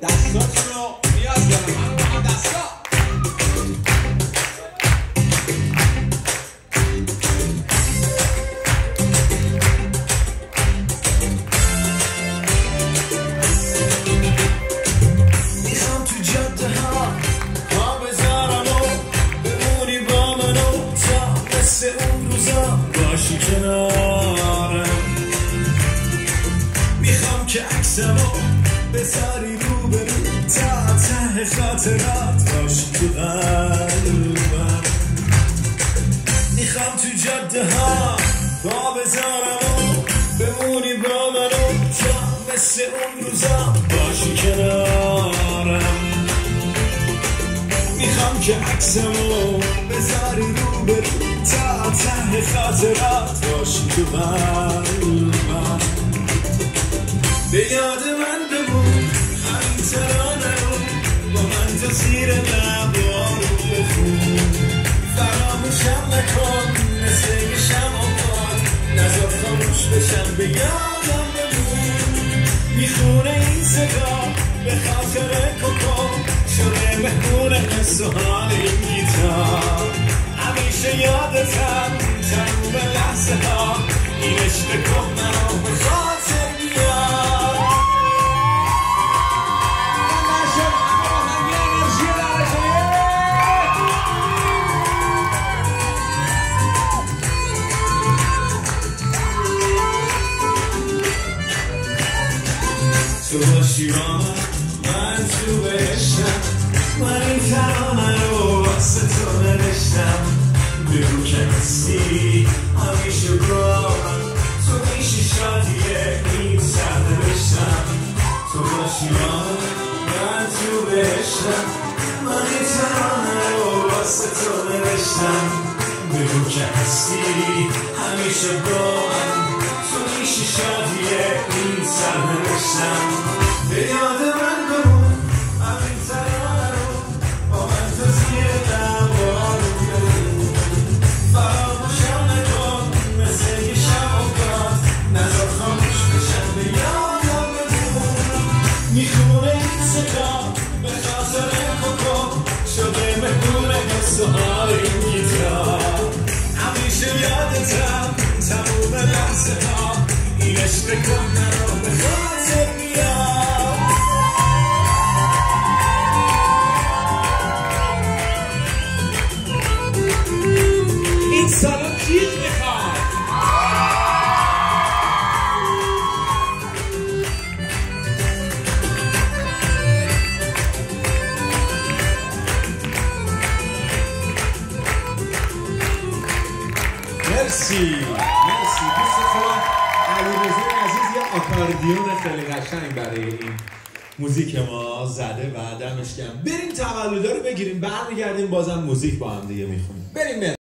دستاتون رو نیاز دارم. همون با هم دستا. میخوام تو جاده ها پا بذارم و بمونی با منو تا مثل اون روزا باشی کنارم. میخوام که عکسمو بذاری رو به رو تا ته خاطرات باشی تو قلبم. میخوام تو جاده ها پا بذارم و بمونی با منو تا مثل اون روزا باشی کنارم. میخوام که عکسمو بذاری رو به رو تا ته خاطرات باشی تو قلبم. به یاد من بمون همین ترانه رو با من تا زیر لب آروم بخون. فراموشم نکن مثل یه شمع باد نذار خاموش بشم به یادم بمون. میخونه این صدا به خاطر کوکو شده مهمون حس و حال این گیتار. همیشه یادتم تموم لحظه ها این عشق کهنه رو به خاطر بیار. تو باشی با من تو بهشتم. من این ترانه رو واسه تو نوشتم. بگو که هستی همیشه با من. تو میشی شادیه این سرنوشتم. تو باشی با من تو بهشتم. من این ترانه رو واسه تو نوشتم. بگو که هستی همیشه با من. تو میشی شادیه این سرنوشتم. به یاد من بمون همین ترانه رو با من تا زیر لب آروم بمون. فراموشم نکن مثل یه شمع باد نذار خاموش بشم به یادم بمون. میخونه این صدا به خاطر کوکو شده مهمون حس و حال این گیتار. همیشه یادتم تموم لحظه ها این عشق کهنه رو به خاطر میار. این سالن جیغ میخواد. مرسی دوست خوبم علیرضا عزیز یه آکاردیون خیلی قشنگ برای این موزیک ما زده و دمش گرم. بریم تولدا رو بگیریم برمیگردیم بازم موزیک با هم دیگه میخونیم. بریم